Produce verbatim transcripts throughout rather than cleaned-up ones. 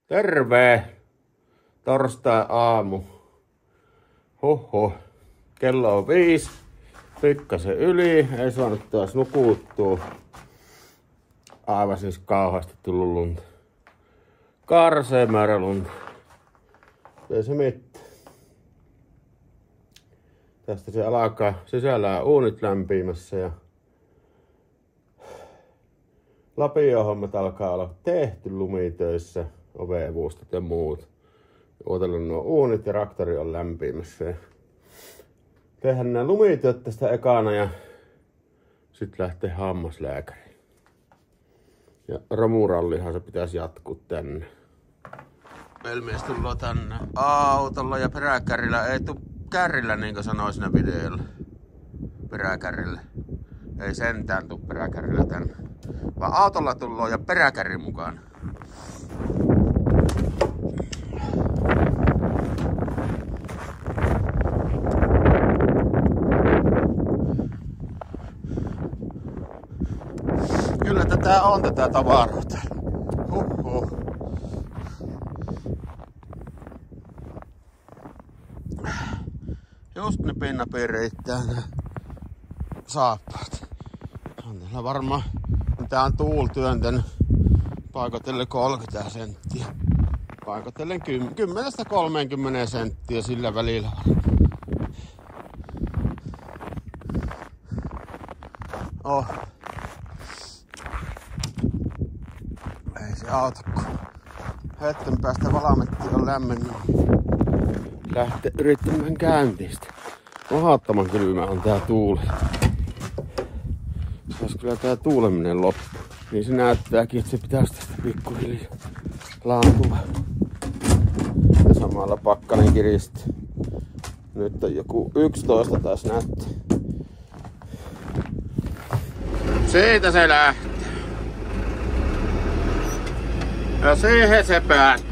Terve! Torstai-aamu. Hoho. Kello on viisi. Pikkasen yli. Ei saanut taas nukuttua. Aivan siis kauheasti tullut lunta. Karsee määrä lunta. Ei se mitään. Tästä se alkaa sisällä uunit lämpimässä ja lapiohommat alkaa olla tehty lumitöissä, ovenvustat ja muut. Odotellut nuo uunit ja traktori on lämpimässä. Ja tehdään nämä lumityöt tästä ekana ja sitten lähtee hammaslääkäriin. Ja romurallihan se pitäisi jatkuu tänne. Velmies tullaan tänne autolla ja peräkärrillä. Ei tuu kärrillä niin kuin sanoi siinä videolla. Peräkärrillä. Ei sentään tuu peräkärrillä tänne. Vaan autolla tullaan ja peräkärri mukaan. Kyllä tätä on tätä tavaraa täällä. Huhhuh. Just ne pinnapiin riittää nää saappaat. On täällä varmaan, mitä on tuul työntänyt, paikotellen kolmekymmentä senttiä. Paikotellen kymmenestä kolmeenkymmeneen senttiä sillä välillä. Oh. Ei se auta, kun hetken päästä valametti on lämmennyt. Lähtee yrittämään käyntistä. Mahdottoman kylmä on tää tuuli. Saisi kyllä tää tuuleminen loppu. Niin se näyttääkin, että se pitäisi tästä pikkuhiljaa laantua. Ja samalla pakkanen kiristi. Nyt on joku yksitoista taas näyttää. Siitä se lähtee. Ja siihen se päättyy.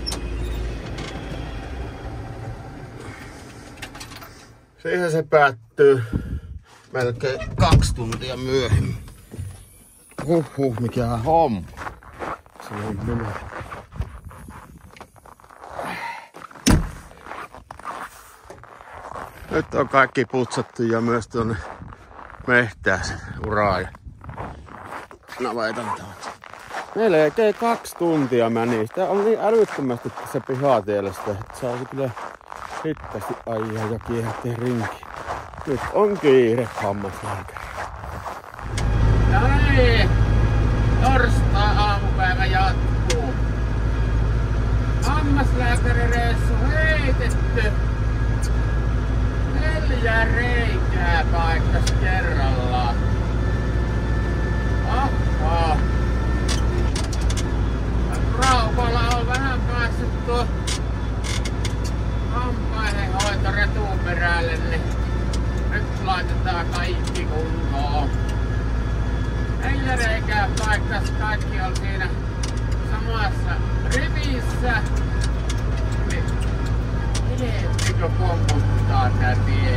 Siihen se päättyy melkein kaksi tuntia myöhemmin. Huhhuh, mikä homma. Se on minä. Nyt on kaikki putsattu ja myös tuonne mehtään sen uraa ja navetan taas. Melkein kaksi tuntia meni. Sitä on niin älyttömästi tässä pihatiellä sitä, että saisi kyllä hittästi ajaa ja kiehättää rinkiin. Nyt on kiire hammaslääkäri. No niin, torstai-aamupäivä jatkuu. Hammaslääkärireissu heitetty. Neljä reikää paikkas kerrallaan. Aha. Raupalla on vähän päässyt tuo hampaiden hoito retuperälle, niin nyt laitetaan kaikki kuntoon. Neljä reikää paikkas, kaikki on siinä samassa rivissä. Niin elettikö pomputtaa tää tie?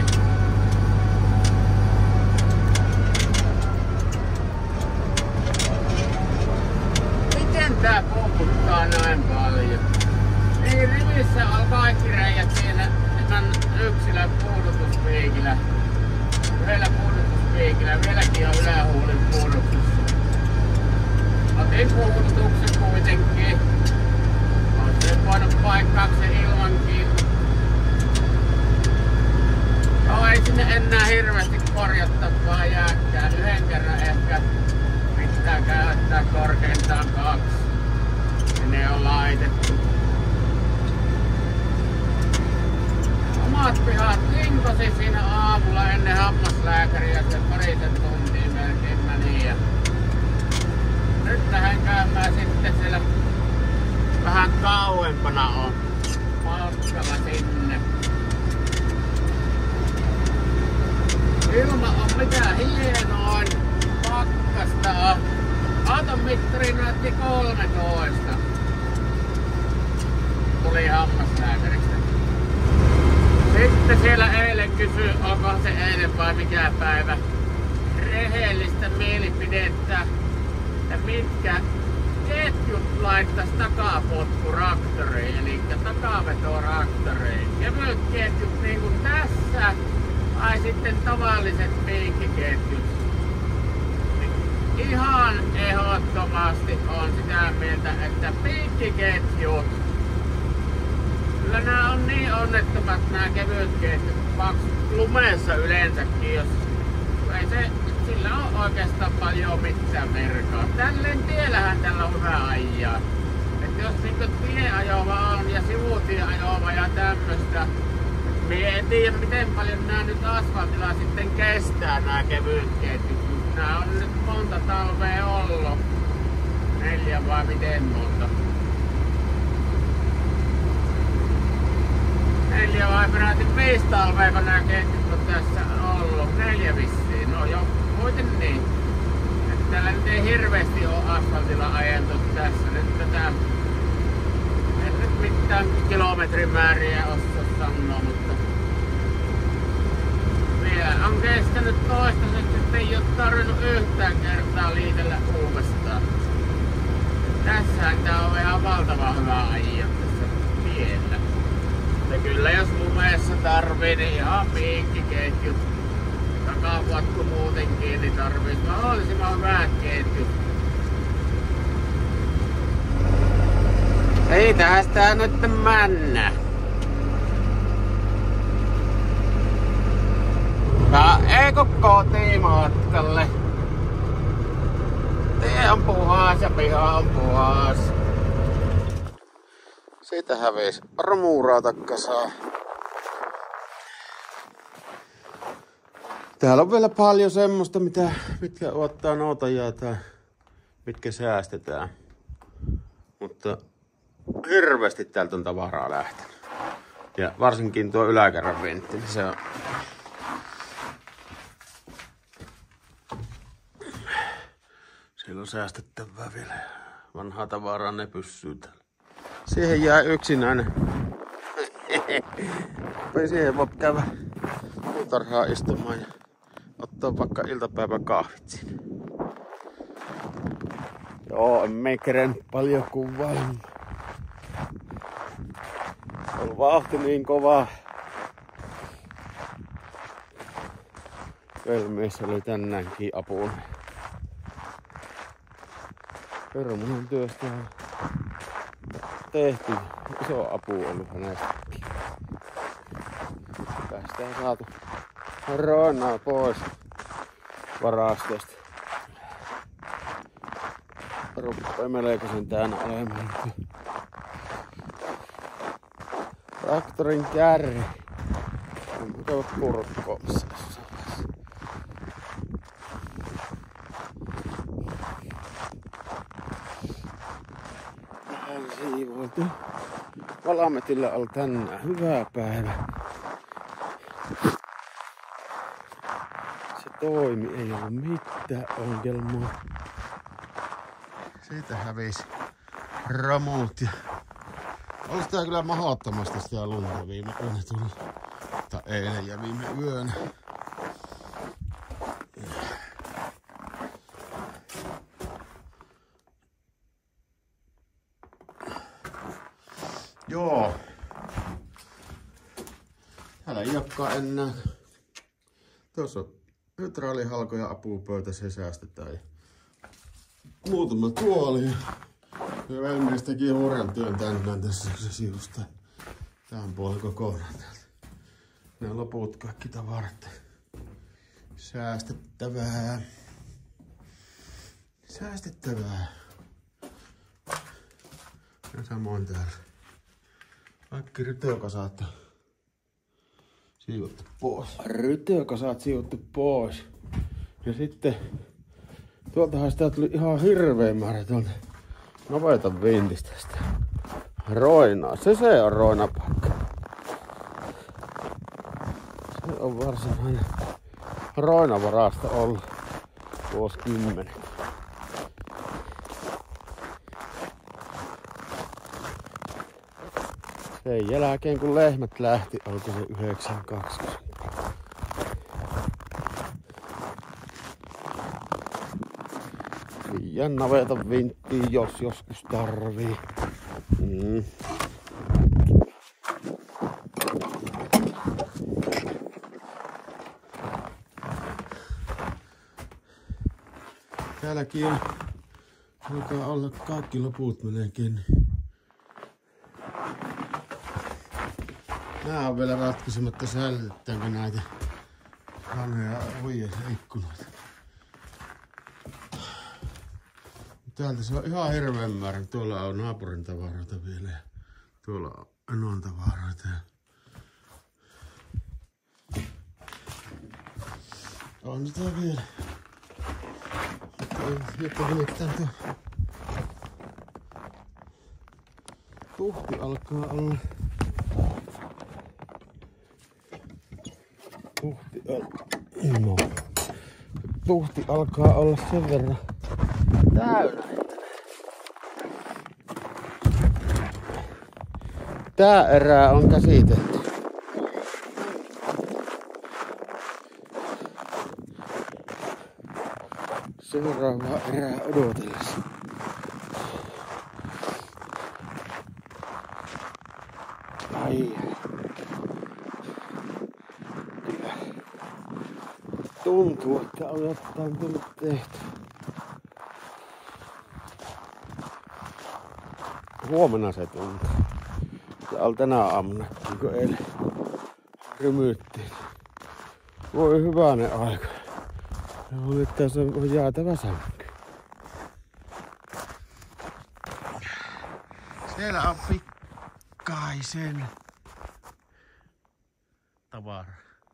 Miten tää pomputtaa näin paljon? Niin rivissä on kaikki reijät siinä ihan yksillä puudutuspiikillä. Yhdellä puudutuspiikillä. Vieläkin on ylähuulin puudutuksessa. Otin puudutuksen kuitenkin. On se voinut paikkauksen ilmankin. No ei sinne enää hirveästi korjattavaa jääkään. Yhden kerran ehkä pitää käyttää korkeintaan kaksi. Ne on laitettu. Omat pihat linkosi siinä aamulla ennen hammaslääkäriä, se parisen tuntia melkein meni. Ja nyt lähden käymään sitten siellä vähän kauempana on matkalla sinne. Ilma on mitä hienoin, pakkasta on. Auton mittari näytti kolmetoista. Tuli hammaslääkäristä. Sitten siellä eilen kysyi, onko se eilen vai mikä päivä, rehellistä mielipidettä, että mitkä ketjut laittais takapotkuraktoriin, eli takavetoraktoriin. Kevyet ketjut niin kuin tässä, tai sitten tavalliset piikkiketjut. Ihan ehdottomasti on sitä mieltä, että piikkiketjut, kyllä nämä on niin onnettomat nämä kevyet ketjut, lumeessa yleensäkin, jos ei se, sillä on oikeastaan paljon mitään merkaa. Tälleen tiellähän tällä on hyvä ajaa. Et jos niinku tieajova on ja sivutieajova ja tämmöstä, minä en tiedä miten paljon nämä nyt asfaltilla sitten kestää nämä kevyet ketjut. Nää on nyt monta talvea ollut. Neljä vai miten monta? Neljä vai peräti viisi talvea, kun nää ketjut on tässä ollut. Neljä vissiin, no jo muuten niin. Että täällä nyt ei hirveesti oo asfaltilla ajeltu tässä nyt tätä. En nyt mitään kilometrimääriä osaa sanoa, mutta vielä on kestänyt toistaiseksi, että ei oo tarvinnut yhtään kertaa liitellä uudestaan. Tässähän tää on ihan valtavan hyvä ajaa tässä tiellä. Ja kyllä jos lumeessa tarvii, niin ihan piikkiketjut. Takapotku muutenkin, niin tarvii mahdollisimman hyvät ketjut. Ei tästä nyt mennä. Ja ei koko kotimatkalle. Tie on puhas ja piha on puhas. Siitä hävisi romuurauta kasaa. Täällä on vielä paljon semmoista, mitä, mitkä ottaa noutajaa tai mitkä säästetään. Mutta hirveästi täältä on tavaraa lähtenyt. Ja varsinkin tuo yläkerran ventti, niin se on... Siellä on säästettävää vielä. Vanhaa tavaraa ne pyssyy täällä. Siihen jää yksinäinen. Siihen voi käydä puutarhaa istumaan ja ottaa vaikka iltapäivän kahvit siinä. Joo, en me kerennyt paljon kuvailla. On vauhti niin kova. Velmies oli tänäänkin apuun. Permunan työstä on tehty. Iso apu ollut hänestäkin. Päästään saatu roinaa pois varastosta. Ruppaa melkoisen täynnä olemaan. Traktorin kärri on mukava kurkkoomassa. Vähän siivoiltu. Valametillä oli tänään hyvä päivä. Se toimi, ei ollut mitään ongelmaa. Siitä hävisi ramut ja olisi tää kyllä mahdottomasti sitä lunta viime yönä tuli. Tai eilen ja viime yönä. Joo. Täällä ei olekaan enää. Tuossa on hydraalihalko ja apupöytä, se säästetään. Muutama tuoli. Ja velmies teki hurjan työn tänään tässä sivusta. Tähän puolen kokonaan täältä. Ne loput kaikki tavarat. Säästettävää. Säästettävää. Ja samoin täällä. Kaikki rytökasat siivottu pois. Rytökasat siivottu pois. Ja sitten tuoltahan sitä tuli ihan hirveä määrä tuolta navetan vintistä sitä roinaa. Se se on roinapaikka. Se on varsinainen roinavarasto ollut vuosikymmenen. Sen jälkeen kun lehmät lähti, alkoi se yhdeksänkymmentäkaksi. Jään navetan vinttiin, jos joskus tarvii. Mm. Täälläkin on, alkaa olla kaikki loput melkein. Nää on vielä ratkaisematta, säilytetäänkö näitä vanhoja ovia ikkunoita. Täältä se on ihan hirveän määrä. Tuolla on naapurin tavaroita vielä ja tuolla on enon tavaroita. On niitä vielä. Jotta nimittäin tuo tuhti alkaa olla. Tuhti, al... no. Tuhti alkaa olla sen verran täynnä. Tää erää on käsitelty. Seuraavaa erää odotellessa. Ai. Kyllä. Tuntuu, että on jotain tullut tehty. Huomenna se tuntuu. Ja oli tänä aamuna, kun eilen rymyttiin. Voi hyvänen aika. Nyt tässä on jäätävä sänky. Siellä on pikkaisen tavara.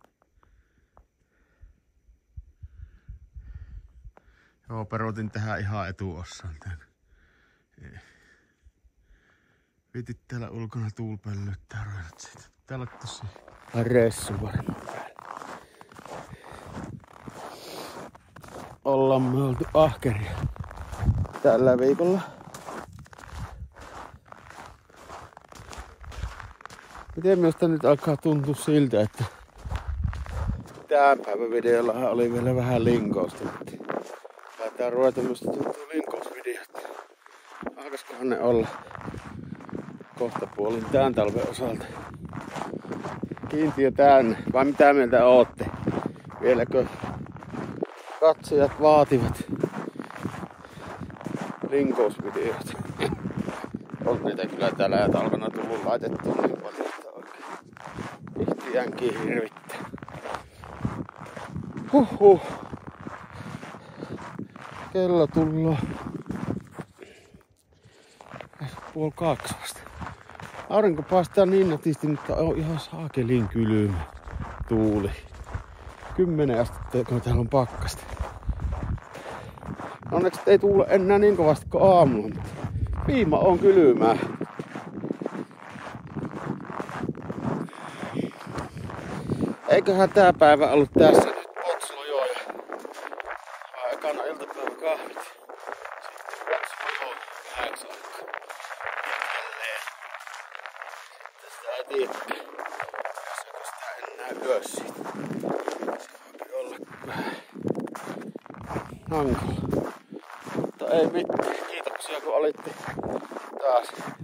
Joo, peruutin tähän ihan etuossaan tän. Viitit täällä ulkona tuulpellyyttää ruvennut siitä. Täällä on tossa ressu varmaan päällä. Ollaan me oltu ahkeria tällä viikolla. Miten minusta nyt alkaa tuntua siltä, että tämän päivän videollahan oli vielä vähän linkousta. Taitaa ruveta minusta tuntua linkousvideot. Alkaisikohan ne olla kohta puolin tämän talven osalta. Kiintiö tänne. Vai mitä mieltä ootte? Vieläkö katsojat vaativat linkousvideot? On niitä kyllä tällä talvena tullut laitettua niin paljon, että oikein ihtiänkin hirvittää. Huhhuh. Kello tullaan puoli kaksi vasta. Aurinko paistaa niin nätisti, mutta on ihan saakelin kylmä tuuli. Kymmenen astetta, kun täällä on pakkasta. Onneksi ei tuule enää niin kovasti kuin aamulla, mutta viima on kylmää. Eiköhän tää päivä ollut tässä nyt Potslojoa ja aikana iltapäivän kahvit. Sitten Potslojoa vähäksi aikaa. Jälleen. Sitten sitä ei tiedä. Jossakin sitä enää yössä siitä. Se voi olla vähän hankala. Mutta ei mitään. Kiitoksia kun olitte taas